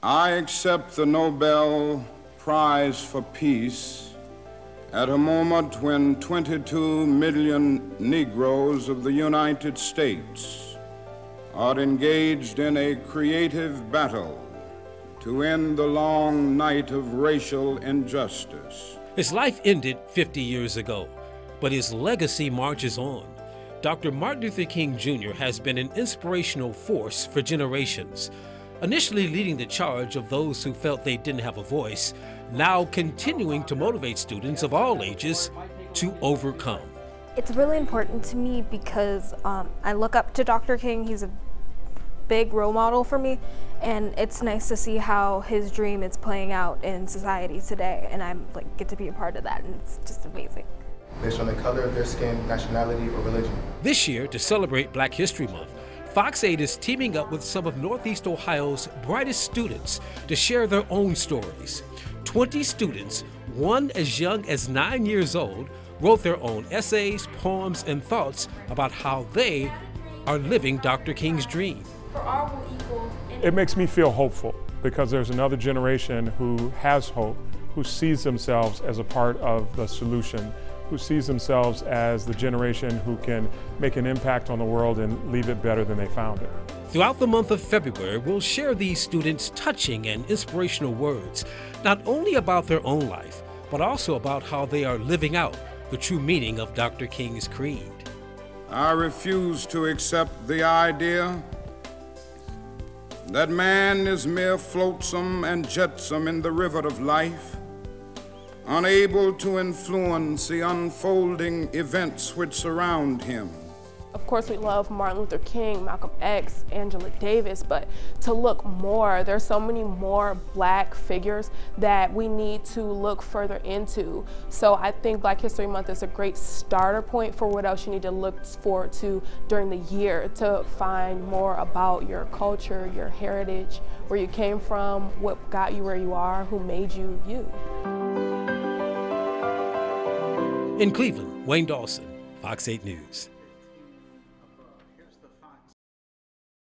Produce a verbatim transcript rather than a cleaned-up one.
I accept the Nobel Prize for Peace at a moment when twenty-two million Negroes of the United States are engaged in a creative battle to end the long night of racial injustice. His life ended fifty years ago, but his legacy marches on. Doctor Martin Luther King Junior has been an inspirational force for generations, initially leading the charge of those who felt they didn't have a voice, now continuing to motivate students of all ages to overcome. It's really important to me because um, I look up to Doctor King. He's a big role model for me, and it's nice to see how his dream is playing out in society today, and I like get to be a part of that, and it's just amazing. Based on the color of their skin, nationality, or religion. This year, to celebrate Black History Month, Fox eight is teaming up with some of Northeast Ohio's brightest students to share their own stories. twenty students, one as young as nine years old, wrote their own essays, poems, and thoughts about how they are living Doctor King's dream. It makes me feel hopeful because there's another generation who has hope, who sees themselves as a part of the solution, who sees themselves as the generation who can make an impact on the world and leave it better than they found it. Throughout the month of February, we'll share these students' touching and inspirational words, not only about their own life, but also about how they are living out the true meaning of Doctor King's creed. I refuse to accept the idea that man is mere flotsam and jetsam in the river of life, unable to influence the unfolding events which surround him. Of course, we love Martin Luther King, Malcolm X, Angela Davis, but to look more, there's so many more Black figures that we need to look further into. So I think Black History Month is a great starter point for what else you need to look forward to during the year to find more about your culture, your heritage, where you came from, what got you where you are, who made you you. In Cleveland, Wayne Dawson, Fox eight News.